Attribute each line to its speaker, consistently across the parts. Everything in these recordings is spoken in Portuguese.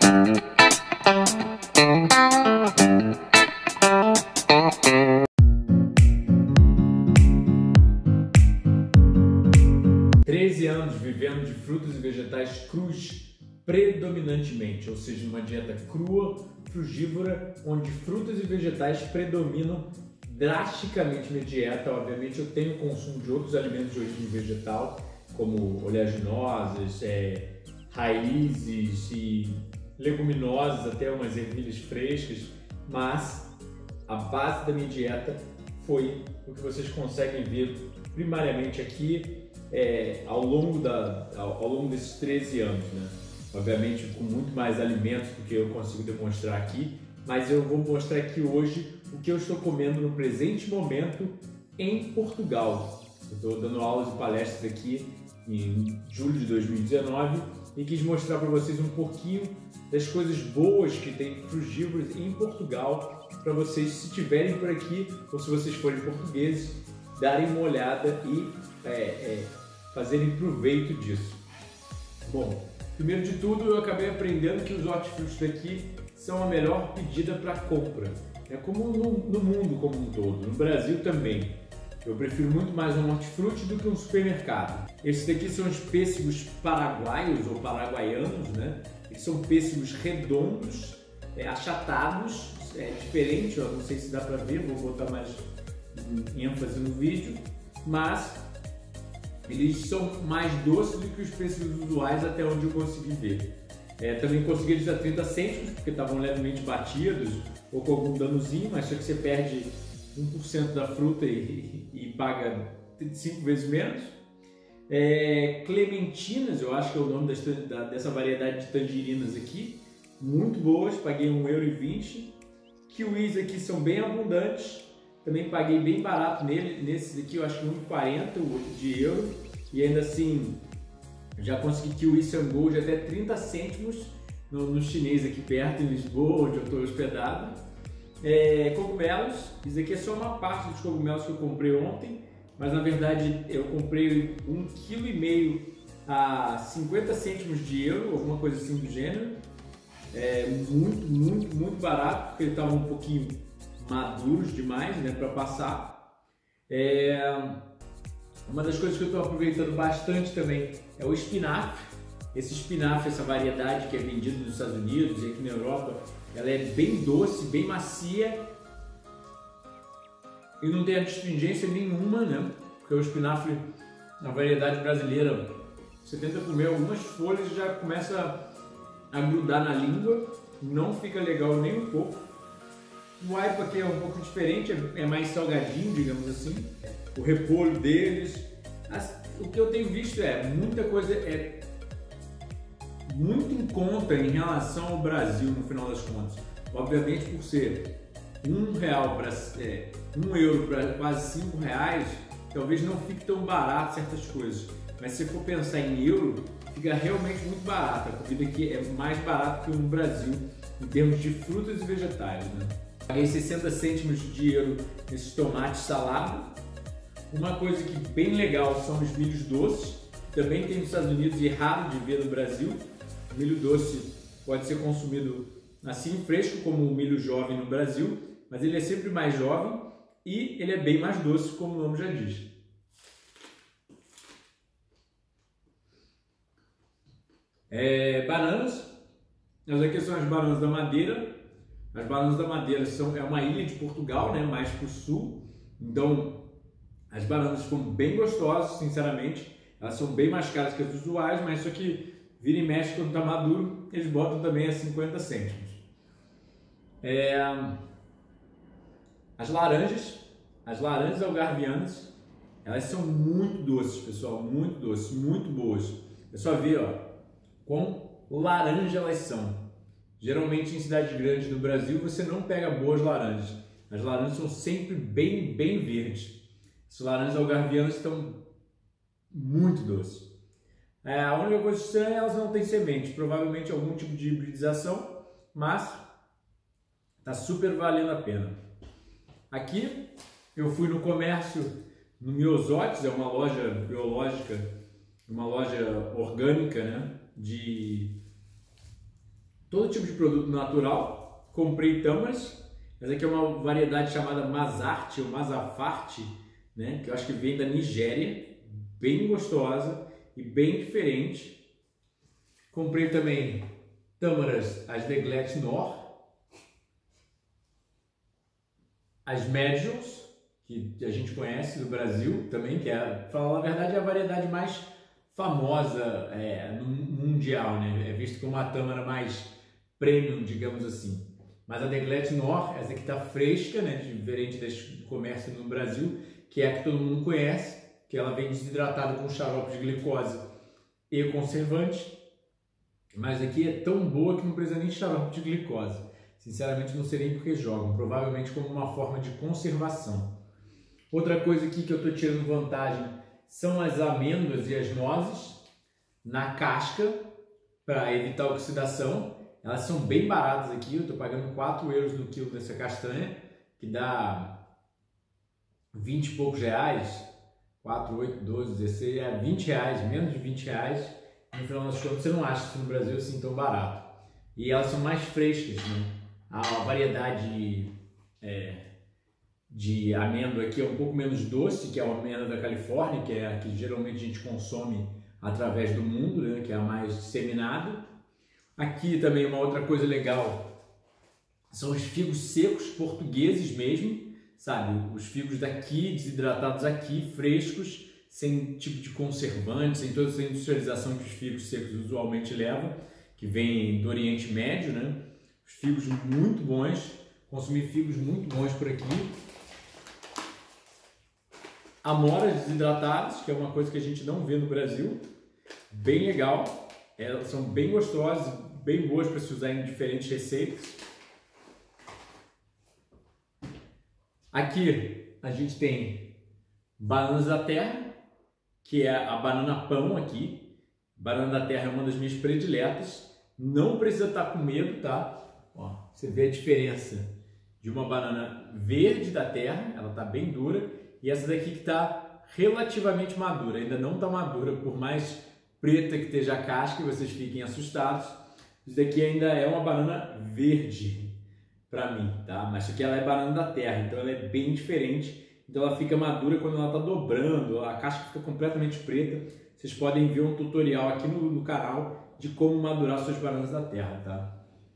Speaker 1: Anos vivendo de frutas e vegetais crus predominantemente, ou seja, uma dieta crua, frugívora, onde frutas e vegetais predominam drasticamente minha dieta. Obviamente eu tenho consumo de outros alimentos de origem vegetal, como oleaginosas, raízes e leguminosas, até umas ervilhas frescas, mas a base da minha dieta foi o que vocês conseguem ver primariamente aqui ao longo desses 13 anos, né? Obviamente com muito mais alimentos do que eu consigo demonstrar aqui, mas eu vou mostrar aqui hoje o que eu estou comendo no presente momento em Portugal. Eu estou dando aulas e palestras aqui em julho de 2019 e quis mostrar para vocês um pouquinho das coisas boas que tem frugívoras em Portugal, para vocês, se estiverem por aqui ou se vocês forem portugueses, darem uma olhada e fazerem proveito disso. Bom, primeiro de tudo eu acabei aprendendo que os hortifrutis daqui são a melhor pedida para compra. É como no mundo como um todo, no Brasil também. Eu prefiro muito mais um hortifruti do que um supermercado. Esses daqui são os pêssegos paraguaios ou paraguaianos, né? Eles são pêssegos redondos, achatados, diferente, ó, não sei se dá para ver, vou botar mais ênfase no vídeo, mas eles são mais doces do que os pêssegos usuais até onde eu consegui ver. Também consegui eles a 30 cêntimos, porque estavam levemente batidos ou com algum danozinho, mas só que você perde 1% da fruta e paga 5 vezes menos. Clementinas, eu acho que é o nome dessa variedade de tangerinas aqui, muito boas, paguei €1,20. Kiwis aqui são bem abundantes, também paguei bem barato nesses aqui, eu acho que €1,40 de euro, e ainda assim já consegui kiwi sango de até 30 cêntimos no chinês aqui perto, em Lisboa, onde eu estou hospedado. Cogumelos, isso aqui é só uma parte dos cogumelos que eu comprei ontem, mas na verdade eu comprei 1,5 kg a 50 cêntimos de euro, alguma coisa assim do gênero. Muito barato, porque ele estava um pouquinho maduros demais, né, para passar. Uma das coisas que eu estou aproveitando bastante também é o espinafre. Esse espinafre, essa variedade que é vendida nos Estados Unidos e aqui na Europa, ela é bem doce, bem macia e não tem astringência nenhuma, né? Porque o espinafre, na variedade brasileira, você tenta comer algumas folhas e já começa a grudar na língua, não fica legal nem um pouco. O aipo aqui é um pouco diferente, é mais salgadinho, digamos assim. O repolho deles, o que eu tenho visto muita coisa muito em conta em relação ao Brasil no final das contas. Obviamente, por ser €1 para quase R$5, talvez não fique tão barato certas coisas. Mas se for pensar em euro, fica realmente muito barato. A comida aqui é mais barata que no Brasil em termos de frutas e vegetais, né? Paguei 60 cêntimos de euro nesses tomates salados. Uma coisa que bem legal são os milhos doces, também tem nos Estados Unidos e é raro de ver no Brasil. O milho doce pode ser consumido assim fresco como o milho jovem no Brasil, mas ele é sempre mais jovem e ele é bem mais doce, como o nome já diz. Bananas, essas aqui são as bananas da Madeira. As bananas da Madeira é uma ilha de Portugal, né, mais para o sul, então as bananas ficam bem gostosas, sinceramente. Elas são bem mais caras que as usuais, mas isso aqui vira e mexe quando está maduro, eles botam também a 50 cêntimos. As laranjas algarvianas, elas são muito doces, pessoal, muito doces, muito boas. É só ver, ó, quão laranja elas são. Geralmente em cidades grandes do Brasil você não pega boas laranjas. As laranjas são sempre bem verdes. As laranjas algarvianas estão muito doces. A única coisa estranha é elas não têm semente, provavelmente algum tipo de hibridização, mas está super valendo a pena. Aqui eu fui no comércio, no Miosotes, é uma loja biológica, uma loja orgânica, né, de todo tipo de produto natural. Comprei tâmaras. Essa aqui é uma variedade chamada Mazarte ou Mazafarte, né? Que eu acho que vem da Nigéria, bem gostosa e bem diferente. Comprei também tâmaras, as Deglet Nor, as Medjool, que a gente conhece do Brasil também, que é, para falar a verdade, é a variedade mais famosa no mundial, né? É visto como a tâmara mais premium, digamos assim. Mas a Deglet Nor, essa aqui está fresca, né? Diferente do comércio no Brasil, que é a que todo mundo conhece, que ela vem desidratada com xarope de glicose e conservante. Mas aqui é tão boa que não precisa nem de xarope de glicose. Sinceramente, não sei nem porque jogam, provavelmente como uma forma de conservação. Outra coisa aqui que eu estou tirando vantagem são as amêndoas e as nozes na casca para evitar a oxidação. Elas são bem baratas aqui, eu estou pagando 4 euros no quilo dessa castanha, que dá 20 e poucos reais, 4, 8, 12, 16, 20 reais, menos de 20 reais. No final das contas, você não acha isso no Brasil assim tão barato. E elas são mais frescas, né? A variedade de amêndoa aqui é um pouco menos doce, que é a amêndoa da Califórnia, que é a que geralmente a gente consome através do mundo, né? Que é a mais disseminada. Aqui também uma outra coisa legal são os figos secos portugueses mesmo, sabe? Os figos daqui, desidratados aqui, frescos, sem tipo de conservante, sem toda essa industrialização que os figos secos usualmente levam, que vem do Oriente Médio, né? Os figos muito bons, consumi figos muito bons por aqui. Amoras desidratadas, que é uma coisa que a gente não vê no Brasil, bem legal, elas são bem gostosas, bem boas para se usar em diferentes receitas. Aqui a gente tem bananas da terra, que é a banana pão aqui. Banana da terra é uma das minhas prediletas. Não precisa estar com medo, tá? Ó, você vê a diferença de uma banana verde da terra, ela está bem dura, e essa daqui que está relativamente madura. Ainda não está madura, por mais preta que esteja a casca e vocês fiquem assustados. Isso daqui ainda é uma banana verde para mim, tá? Mas isso aqui ela é banana da terra, então ela é bem diferente. Então ela fica madura quando ela está dobrando, a casca fica completamente preta. Vocês podem ver um tutorial aqui no canal de como madurar suas bananas da terra, tá?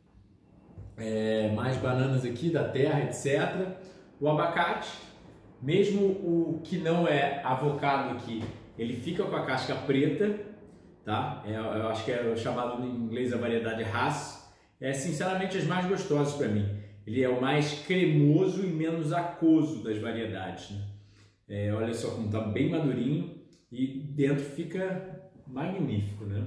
Speaker 1: Mais bananas aqui da terra, etc. O abacate, mesmo o que não é avocado aqui, ele fica com a casca preta, tá? Eu acho que é chamado em inglês a variedade Hass. É sinceramente as mais gostosas para mim. Ele é o mais cremoso e menos aquoso das variedades, né? Olha só como está bem madurinho e dentro fica magnífico, né?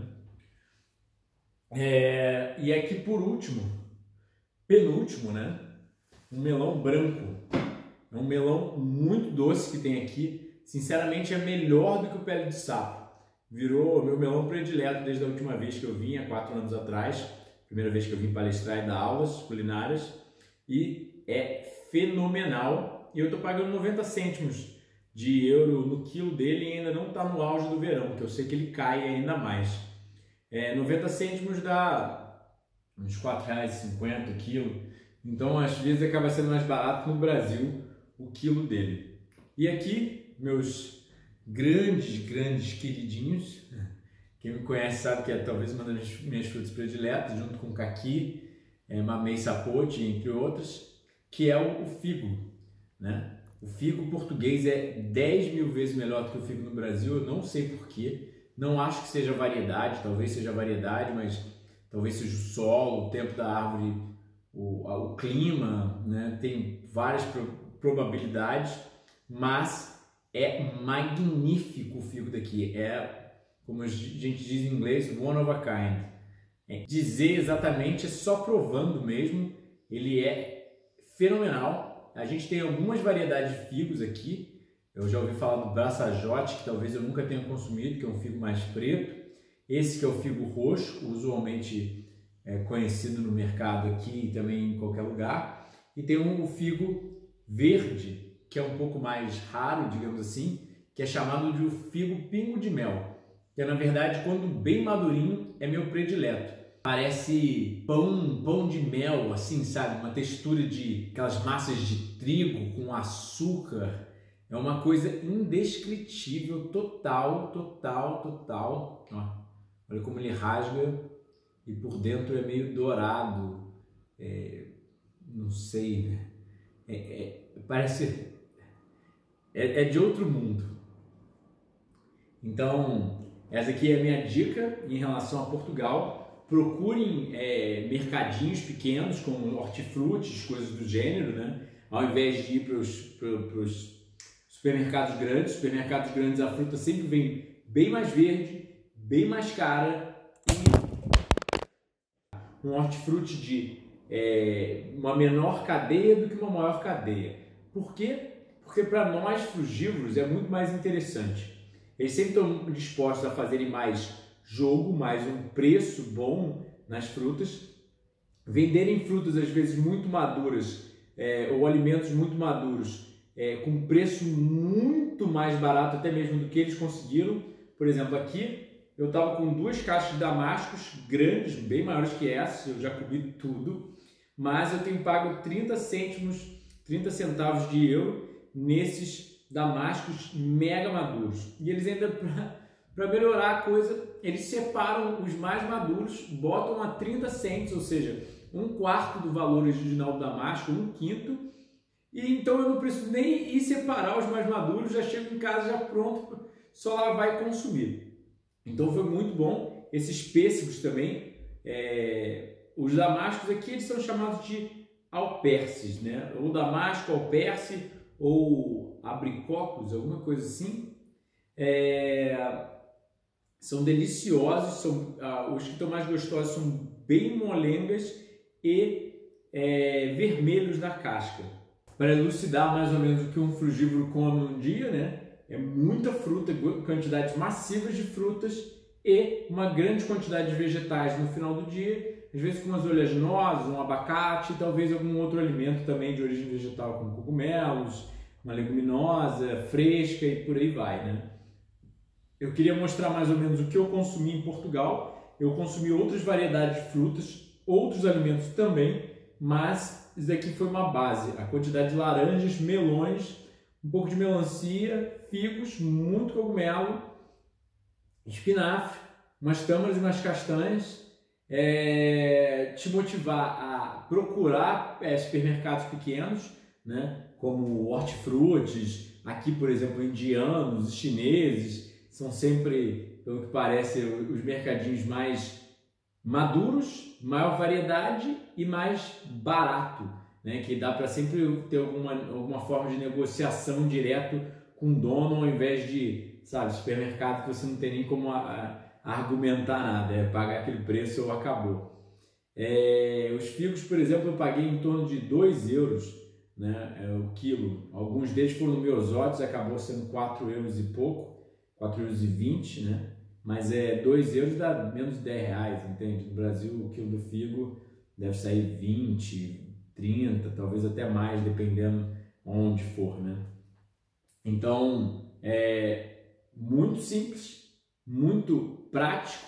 Speaker 1: E aqui por último, penúltimo, né? Um melão branco. É um melão muito doce que tem aqui. Sinceramente é melhor do que o pele de sapo. Virou meu melão predileto desde a última vez que eu vim, há 4 anos atrás. Primeira vez que eu vim palestrar e dar aulas culinárias. E é fenomenal. E eu estou pagando 90 cêntimos de euro no quilo dele e ainda não está no auge do verão, que eu sei que ele cai ainda mais. 90 cêntimos dá uns R$4,50 o quilo. Então, às vezes, acaba sendo mais barato no Brasil o quilo dele. E aqui, meus grandes queridinhos. Quem me conhece sabe que é talvez uma das minhas frutas prediletas, junto com caqui, mamei sapote, entre outras, que é o figo, né? O figo português é 10 mil vezes melhor do que o figo no Brasil, eu não sei porquê, não acho que seja variedade, talvez seja variedade, mas talvez seja o solo, o tempo da árvore, o clima, né? Tem várias probabilidades, mas é magnífico o figo daqui, como a gente diz em inglês, one of a kind. Dizer exatamente é só provando mesmo, ele é fenomenal. A gente tem algumas variedades de figos aqui. Eu já ouvi falar do braçajote, que talvez eu nunca tenha consumido, que é um figo mais preto. Esse que é o figo roxo, usualmente conhecido no mercado aqui e também em qualquer lugar. E tem o figo verde, que é um pouco mais raro, digamos assim, que é chamado de figo pingo de mel, que é, na verdade, quando bem madurinho, é meu predileto. Parece pão de mel, assim, sabe? Uma textura de aquelas massas de trigo com açúcar. É uma coisa indescritível, total. Ó, olha como ele rasga e por dentro é meio dourado. Não sei, né? Parece... É de outro mundo. Então, essa aqui é a minha dica em relação a Portugal. Procurem mercadinhos pequenos com hortifrutis, coisas do gênero, né? Ao invés de ir para os supermercados grandes a fruta sempre vem bem mais verde, bem mais cara, e um hortifruti de uma menor cadeia do que uma maior cadeia. Por quê? Porque para nós frugívoros é muito mais interessante. Eles sempre estão dispostos a fazerem mais jogo, mais um preço bom nas frutas, venderem frutas às vezes muito maduras ou alimentos muito maduros com preço muito mais barato até mesmo do que eles conseguiram. Por exemplo, aqui eu estava com 2 caixas de damascos grandes, bem maiores que essa, eu já comi tudo, mas eu tenho pago 30 centavos de euro nesses damascos mega maduros. E eles ainda, para melhorar a coisa, eles separam os mais maduros, botam a 30 cents, ou seja, 1/4 do valor original do damasco, 1/5, e então eu não preciso nem ir separar os mais maduros, já chego em casa já pronto, só lavar e consumir. Então foi muito bom. Esses pêssegos também, os damascos aqui eles são chamados de alperces, né? Ou damasco, alperce, ou abricocos, alguma coisa assim. São deliciosos, os que estão mais gostosos são bem molengas e vermelhos na casca. Para elucidar mais ou menos o que um frugívoro come um dia, né? É muita fruta, quantidades massivas de frutas e uma grande quantidade de vegetais no final do dia, às vezes com umas oleaginosas, um abacate e talvez algum outro alimento também de origem vegetal, como cogumelos, uma leguminosa, fresca e por aí vai, né? Eu queria mostrar mais ou menos o que eu consumi em Portugal. Eu consumi outras variedades de frutas, outros alimentos também, mas isso daqui foi uma base. A quantidade de laranjas, melões, um pouco de melancia, figos, muito cogumelo, espinafre, umas tâmaras e umas castanhas. Te motivar a procurar supermercados pequenos, né, como hortifrutis, aqui por exemplo indianos, chineses, são sempre, pelo que parece, os mercadinhos mais maduros, maior variedade e mais barato, né? Que dá para sempre ter alguma forma de negociação direto com o dono, ao invés de, sabe, supermercado que você não tem nem como argumentar nada, pagar aquele preço ou acabou. Os figos, por exemplo, eu paguei em torno de 2 euros, né, o quilo. Alguns deles foram no Miosotis, acabou sendo 4 euros e pouco, 4,20 euros, né? Mas 2 euros dá menos de 10 reais, entende? No Brasil, o quilo do figo deve sair 20, 30, talvez até mais, dependendo onde for, né? Então, muito simples, muito prático.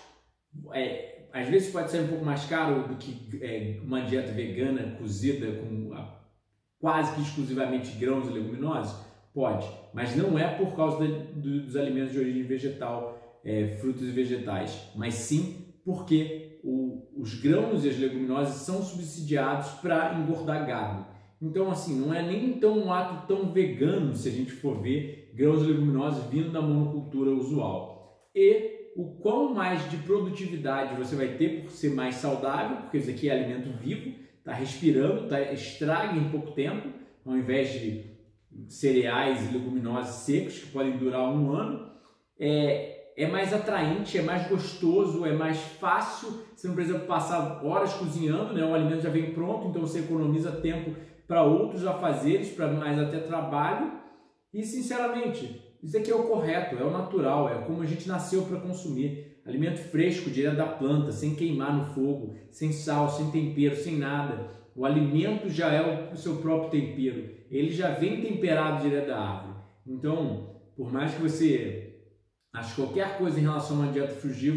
Speaker 1: Às vezes pode ser um pouco mais caro do que uma dieta vegana cozida com quase que exclusivamente grãos e leguminosas. Pode, mas não é por causa dos alimentos de origem vegetal, frutos e vegetais, mas sim porque os grãos e as leguminosas são subsidiados para engordar gado. Então, assim, não é nem tão um ato tão vegano se a gente for ver grãos e leguminosas vindo da monocultura usual. E o quão mais de produtividade você vai ter por ser mais saudável, porque isso aqui é alimento vivo, está respirando, estraga em pouco tempo, ao invés de cereais e leguminosas secos que podem durar 1 ano, é mais atraente, é mais gostoso, é mais fácil, você não precisa passar horas cozinhando, né? O alimento já vem pronto, então você economiza tempo para outros afazeres, para mais até trabalho. E sinceramente, isso aqui é o correto, é o natural, é como a gente nasceu para consumir. Alimento fresco, direto da planta, sem queimar no fogo, sem sal, sem tempero, sem nada. O alimento já é o seu próprio tempero, ele já vem temperado direto da árvore. Então, por mais que você ache qualquer coisa em relação a uma dieta frugívora,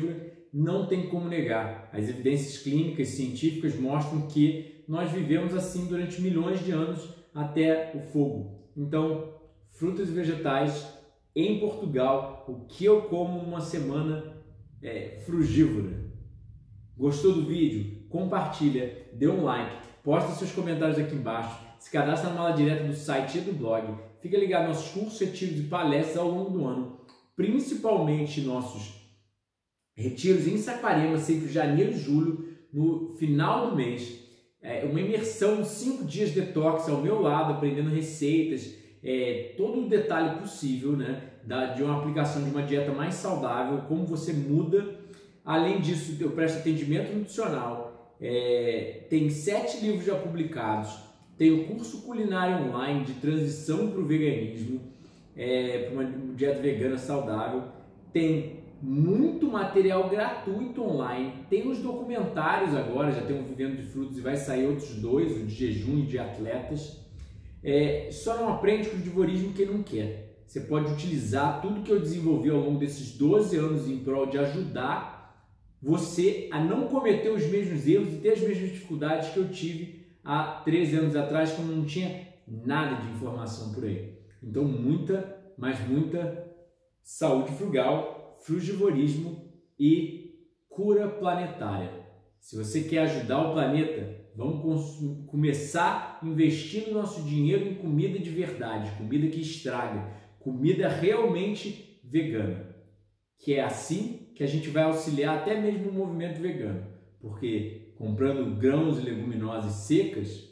Speaker 1: não tem como negar. As evidências clínicas científicas mostram que nós vivemos assim durante milhões de anos até o fogo. Então, frutas e vegetais em Portugal, o que eu como numa semana frugívora. Gostou do vídeo? Compartilha, dê um like, posta seus comentários aqui embaixo, se cadastra na mala direta do site e do blog, fica ligado nos nossos cursos, retiros e palestras ao longo do ano, principalmente nossos retiros em Saquarema, sempre janeiro e julho, no final do mês. Uma imersão, 5 dias detox ao meu lado, aprendendo receitas, todo o detalhe possível, né, de uma aplicação de uma dieta mais saudável, como você muda. Além disso, eu presto atendimento nutricional, tem 7 livros já publicados, tem o curso culinário online de transição para o veganismo, para uma dieta vegana saudável, tem muito material gratuito online, tem os documentários agora, já tem um Vivendo de Frutos e vai sair outros 2, o de jejum e de atletas. Só não aprende crudivorismo quem não quer. Você pode utilizar tudo que eu desenvolvi ao longo desses 12 anos em prol de ajudar você a não cometer os mesmos erros e ter as mesmas dificuldades que eu tive há 13 anos atrás, quando não tinha nada de informação por aí. Então, muita, mas muita saúde frugal, frugivorismo e cura planetária. Se você quer ajudar o planeta, vamos começar investindo nosso dinheiro em comida de verdade, comida que estraga, comida realmente vegana. Que é assim que a gente vai auxiliar até mesmo o movimento vegano. Porque comprando grãos e leguminosas secas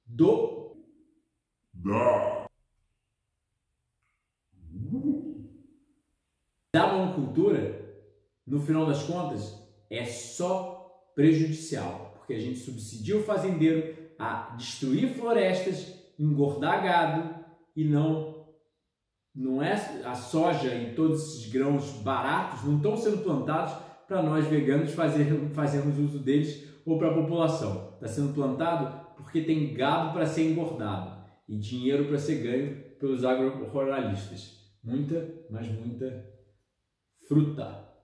Speaker 1: da monocultura, no final das contas, é só prejudicial, porque a gente subsidia o fazendeiro a destruir florestas, engordar gado e não é a soja e todos esses grãos baratos não estão sendo plantados para nós veganos fazermos uso deles ou para a população. Está sendo plantado porque tem gado para ser engordado e dinheiro para ser ganho pelos agroruralistas. Muita, mas muita fruta.